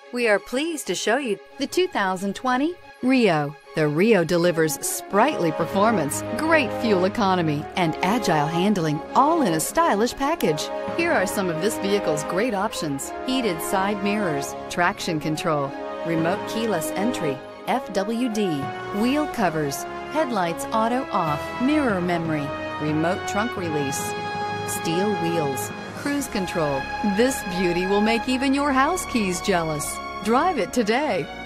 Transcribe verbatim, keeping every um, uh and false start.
We are pleased to show you the two thousand twenty Rio. The Rio delivers sprightly performance, great fuel economy, and agile handling, all in a stylish package. Here are some of this vehicle's great options: heated side mirrors, traction control, remote keyless entry, F W D, wheel covers, headlights auto off, mirror memory, remote trunk release, steel wheels, cruise control. This beauty will make even your house keys jealous. Drive it today.